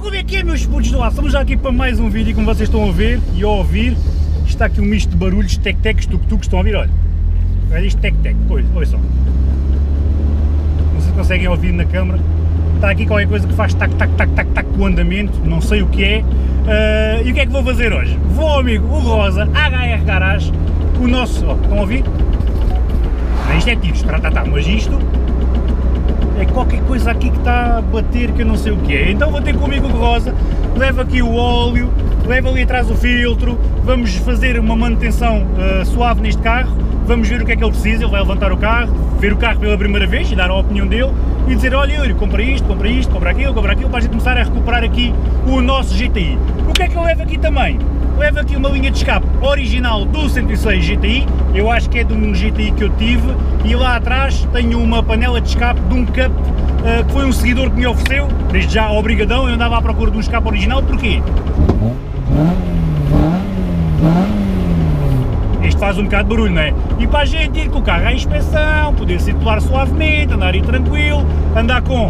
como é que é, meus putos do ar? Estamos já aqui para mais um vídeo, como vocês estão a ver e a ouvir. Está aqui um misto de barulhos, tec-tecs, tuk-tuks, estão a ouvir, olha. Olha isto, tec-tec, olha só. Não sei se conseguem ouvir na câmara. Está aqui qualquer coisa que faz tac-tac-tac-tac-tac com o andamento, não sei o que é. E o que é que vou fazer hoje? Vou ao amigo o Rosa, HR Garage, o nosso, ó, estão a ouvir? Isto é tiros, mas isto é qualquer coisa aqui que está a bater que eu não sei o que é. Então vou ter comigo o Rosa, levo aqui o óleo, levo ali atrás o filtro, vamos fazer uma manutenção suave neste carro, vamos ver o que é que ele precisa, ele vai levantar o carro, ver o carro pela primeira vez e dar a opinião dele e dizer, olha Yuri, compra isto, compra aquilo, para a gente começar a recuperar aqui o nosso GTI. O que é que eu levo aqui também? Levo aqui uma linha de escape original do 106 GTI, eu acho que é de um GTI que eu tive, e lá atrás tenho uma panela de escape de um Cup que foi um seguidor que me ofereceu, desde já obrigadão, eu andava à procura de um escape original, porquê? Isto faz um bocado de barulho, não é? E para a gente ir com o carro à inspeção, poder circular suavemente, andar aí tranquilo, andar com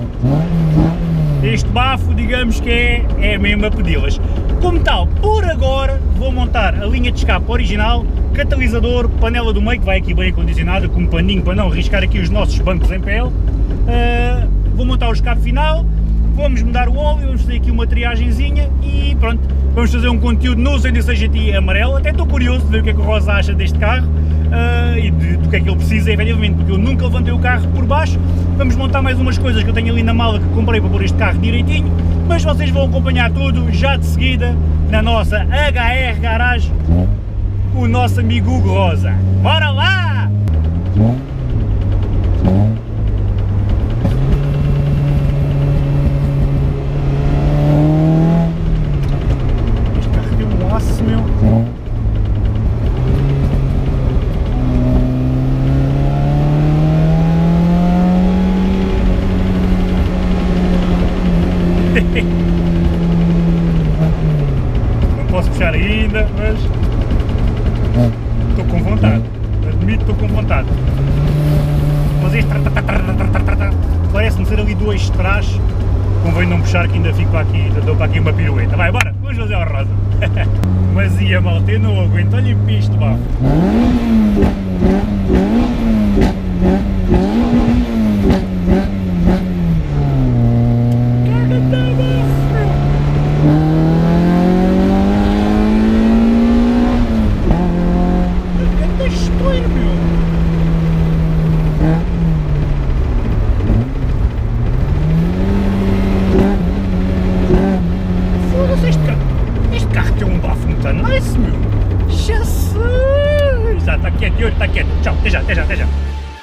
este bafo, digamos que é mesmo a pedi-las. Como tal, por agora vou montar a linha de escape original, catalisador, panela do meio que vai aqui bem acondicionada, com um paninho para não riscar aqui os nossos bancos em pele. Vou montar o escape final, vamos mudar o óleo, vamos fazer aqui uma triagenzinha e pronto, vamos fazer um conteúdo no 106 GTI amarelo. Até estou curioso de ver o que é que o Rosa acha deste carro e do que é que ele precisa, efetivamente, porque eu nunca levantei o carro por baixo. Vamos montar mais umas coisas que eu tenho ali na mala que comprei para pôr este carro direitinho, mas vocês vão acompanhar tudo já de seguida na nossa HR Garage com o nosso amigo Hugo Rosa. Bora lá! Este carro tem um aço, meu. Não posso puxar ainda, mas estou com vontade, admito que estou com vontade. Mas este parece-me ser ali dois de trás, convém não puxar que ainda fico para aqui, dou para aqui uma pirueta. Vai, bora, vamos fazer ao Rosa. Mas ia malta, eu não aguento, olha para isto, bafo. Este carro tem um bafo muito nice, meu! Jesus! Já está quieto, Yuri, está quieto. Tchau, até já, até já, até já.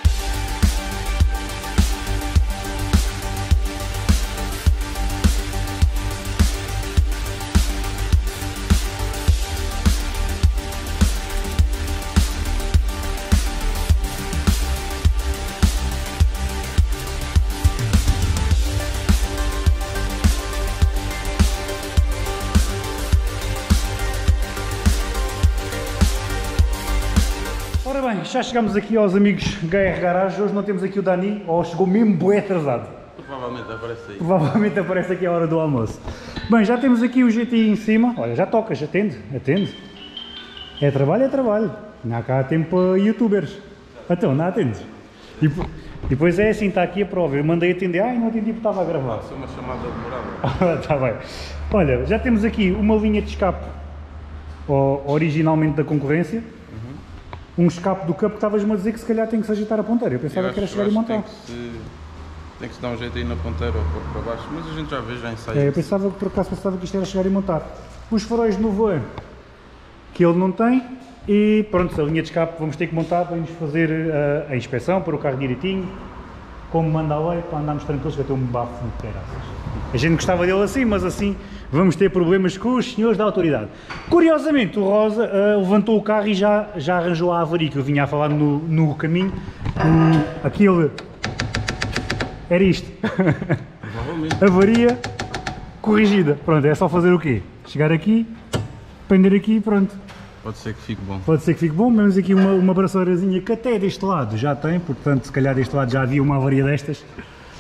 Ora bem, já chegamos aqui aos amigos HR Garage. Hoje não temos aqui o Dani, ou chegou mesmo bué atrasado. Provavelmente aparece aí. Provavelmente aparece aqui a hora do almoço. Bem, já temos aqui o GTI em cima. Olha, já tocas, atende, atende. É trabalho, é trabalho. Não há cá tempo para youtubers. Então, não atendes. E depois é assim, está aqui a prova. Eu mandei atender, ai não atendi porque estava a gravar. Isso é uma chamada demorada. Está bem. Olha, já temos aqui uma linha de escape originalmente da concorrência. Um escape do Cup que estavas-me a dizer que se calhar tem que se ajeitar a ponteira. Eu pensava que era chegar e montar. Tem que se dar um jeito aí na ponteira ou pôr para baixo, mas a gente já vê, já ensaia. Eu pensava que por acaso que isto era chegar e montar. Os faróis no voando, que ele não tem, e pronto, a linha de escape vamos ter que montar, vamos fazer a inspeção, pôr o carro direitinho, como manda a lei, para andarmos tranquilos, que eu tenho um bafo de caraças. A gente gostava dele assim, mas assim vamos ter problemas com os senhores da autoridade. Curiosamente, o Rosa levantou o carro e já arranjou a avaria que eu vinha a falar no caminho. Aquilo era isto. Avaria corrigida. Pronto, é só fazer o quê? Chegar aqui, prender aqui e pronto. Pode ser que fique bom. Pode ser que fique bom. Temos aqui uma braçadeirazinha que até deste lado já tem, portanto se calhar deste lado já havia uma avaria destas.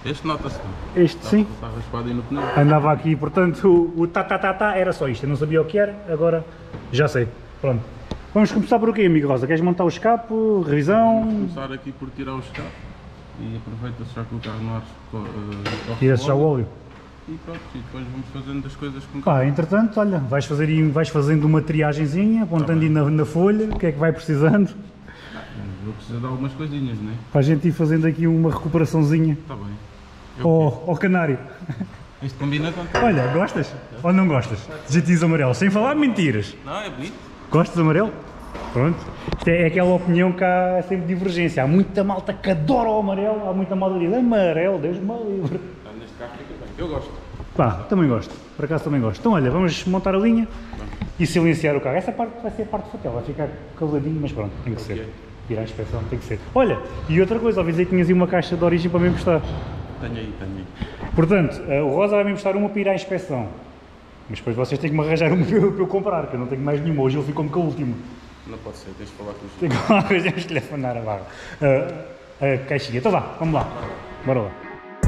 Este nota-se. Este sim. Está raspado aí no pneu. Andava aqui, portanto, o tá era só isto. Eu não sabia o que era, agora já sei. Pronto. Vamos começar por o quê, amigo Rosa? Queres montar o escape, revisão? Vamos começar aqui por tirar o escape. E aproveita-se já que o carro não ar. Tira-se já o óleo. E pronto, e depois vamos fazendo as coisas com Pá, entretanto, olha, vais fazendo uma triagenzinha, apontando aí na folha, o que é que vai precisando. Vou precisar de algumas coisinhas, não é? Para a gente ir fazendo aqui uma recuperaçãozinha. Está bem. Ao canário. Isto combina com... Olha, gostas? Ou não gostas? GTs amarelo, sem falar mentiras. Não, é bonito. Gostas de amarelo? Pronto. Isto é aquela opinião que há sempre divergência. Há muita malta que adora o amarelo, há muita malta que diz amarelo, Deus me livre. Neste carro fica bem. Eu gosto. Pá, também gosto. Por acaso também gosto. Então olha, vamos montar a linha e silenciar o carro. Essa parte vai ser a parte fatal, vai ficar caladinho, mas pronto, tem que ser. Ir à inspeção tem que ser. Olha, e outra coisa, avisei que tinhas aí uma caixa de origem para me emprestar. Tenho aí. Portanto, o Rosa vai me emprestar uma para ir à inspeção. Mas depois vocês têm que me arranjar uma para eu comprar, que eu não tenho mais nenhuma. Hoje ele ficou-me com a última. Não pode ser, tens de falar com os... Tenho que temos que lhe afanar a barra. A caixinha. Então vá, vamos lá. Bora lá.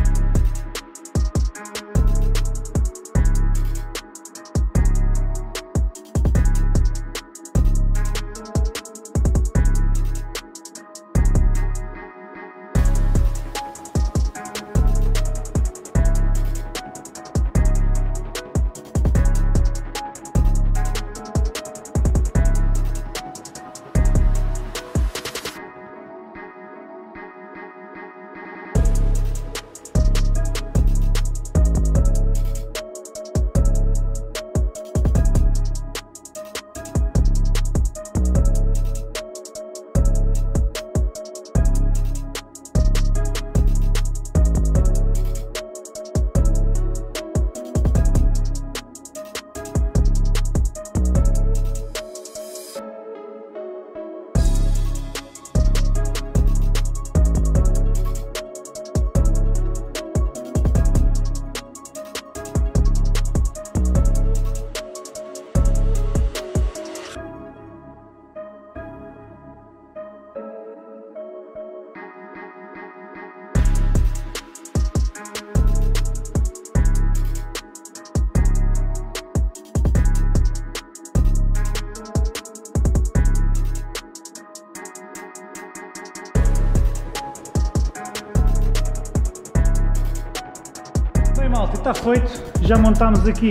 Malta, está feito, já montámos aqui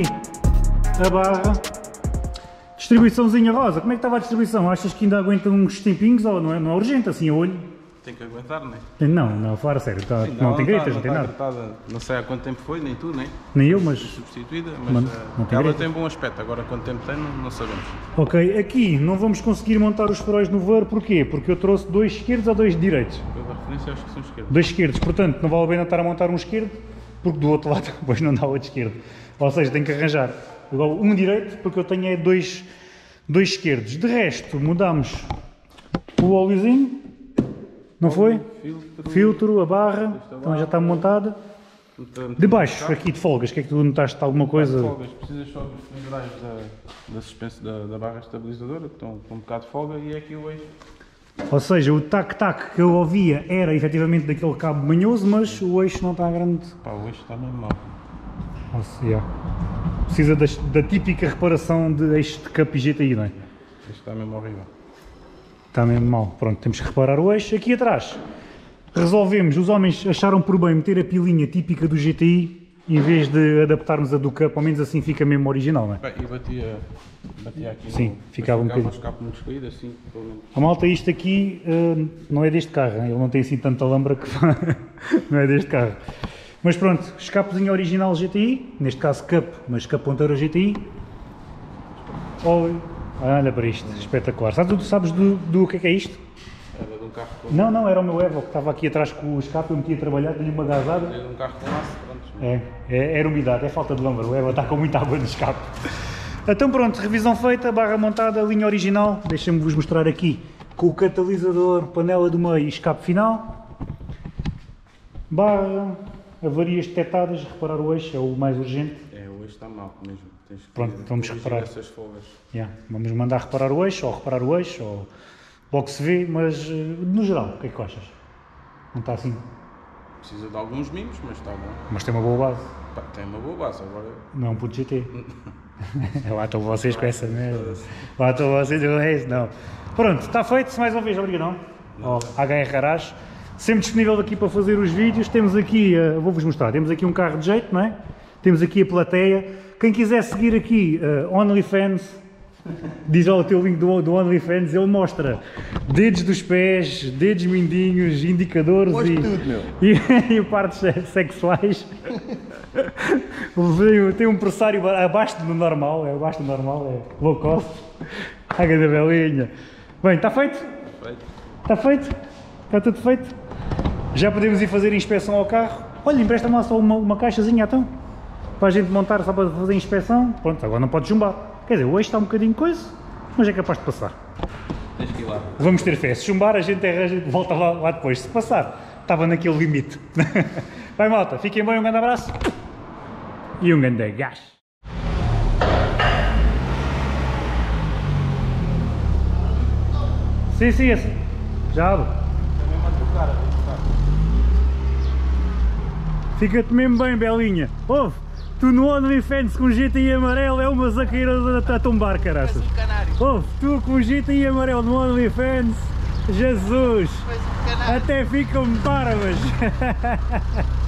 a barra. Distribuiçãozinha Rosa, como é que estava a distribuição? Achas que ainda aguenta uns tempinhos ou não é urgente assim a olho? Tem que aguentar, não é? Não, fala sério, não tem gretas, não tem nada. Não sei há quanto tempo foi, nem tu, nem? Nem eu, mas... Substituída, mas não tem ela gretas. tem bom aspecto, agora quanto tempo tem não sabemos. Ok, aqui não vamos conseguir montar os faróis no VAR, porquê? Porque eu trouxe dois esquerdos ou dois direitos? Pela referência acho que são esquerdos. Dois esquerdos, portanto não vale a pena estar a montar um esquerdo, porque do outro lado depois não dá outro esquerdo. Ou seja, tenho que arranjar igual um direito, porque eu tenho é dois esquerdos. De resto, mudamos o óleozinho, não foi? Filtro, a barra, então já está montada. De baixo, aqui de folgas, que é que tu notaste alguma coisa? De folgas, precisas só dos pendrais da suspensão da barra estabilizadora, que estão com um bocado de folga, e é aqui o eixo. Ou seja, o tac-tac que eu ouvia era efetivamente daquele cabo manhoso, mas o eixo não está grande. Pá, o eixo está mesmo mal. Precisa da típica reparação de eixo de Cup e GTI, não é? Isto está mesmo horrível. Está mesmo mal. Pronto, temos que reparar o eixo. Aqui atrás, resolvemos, os homens acharam por bem meter a pilinha típica do GTI, em vez de adaptarmos a do Cup, ao menos assim fica mesmo original, não é? E batia aqui. Sim, ficava um bocadinho. O escape muito descaído, assim, pelo menos. A malta, isto aqui não é deste carro, hein? Ele não tem assim tanta lambra que não é deste carro. Mas pronto, escapezinho original GTI, neste caso Cup, mas Cup ponteira GTI. Olha para isto, espetacular. Sabes do que é isto? Era de um carro com... Não, era o meu Evo que estava aqui atrás com o escape, eu meti a trabalhar, dei-lhe uma gazada. Era de um carro com laço, pronto. Era umidade, é falta de lambra, o Evo está com muita água no escape. Então pronto, revisão feita, barra montada, linha original, deixem-me vos mostrar aqui com o catalisador, panela do meio e escape final. Barra, avarias detectadas, reparar o eixo é o mais urgente. O eixo está mal mesmo, tens que pronto, vamos reparar. Essas folgas. Vamos mandar reparar o eixo, ou logo se vê, mas no geral, o que é que achas? Não está assim Precisa de alguns mimos, mas está bom. Mas tem uma boa base. Pá, tem uma boa base agora. Não um puto GT. Lá estão vocês com essa merda. Lá estão vocês com isso, não. Pronto, está feito, mais uma vez, obrigadão. HR Garage. Sempre disponível aqui para fazer os vídeos. Temos aqui, vou-vos mostrar, temos aqui um carro de jeito, não é? Temos aqui a plateia. Quem quiser seguir aqui, OnlyFans, diz lá o teu link do OnlyFans, ele mostra dedos dos pés, dedos mindinhos, indicadores e partes sexuais. Tem um pressário abaixo do normal, é low cost. Água da belinha. Bem, está feito? Está feito? Está tudo feito? Já podemos ir fazer inspeção ao carro. Olha, empresta-me lá só uma caixazinha então, para a gente montar só para fazer inspeção. Pronto, agora não pode chumbar. Quer dizer, hoje está um bocadinho coisa, mas é capaz de passar. Tens que ir lá. Vamos ter fé. Se chumbar, a gente volta lá depois. Se passar, estava naquele limite. Vai, malta. Fiquem bem, um grande abraço. E um grande gás. Sim, sim, assim. Já abre. Fica-te mesmo bem, Belinha. Ouve, tu no OnlyFans com GTI amarelo é uma zaqueira a tombar, caraças. Ouve, tu com GTI amarelo no OnlyFans, Jesus, até ficam barbas.